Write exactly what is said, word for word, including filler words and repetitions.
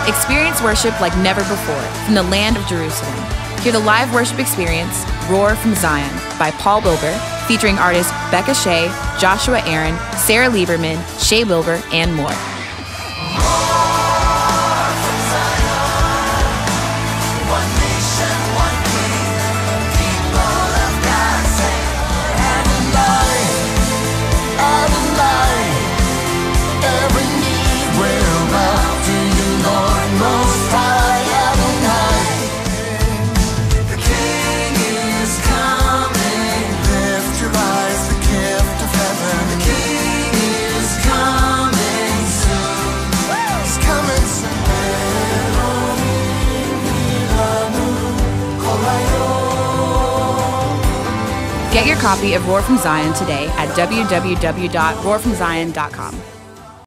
Experience worship like never before from the land of Jerusalem. Hear the live worship experience, Roar from Zion, by Paul Wilbur, featuring artists Becca Shea, Joshua Aaron, Sarah Lieberman, Shea Wilbur, and more. Get your copy of Roar from Zion today at w w w dot roar from zion dot com.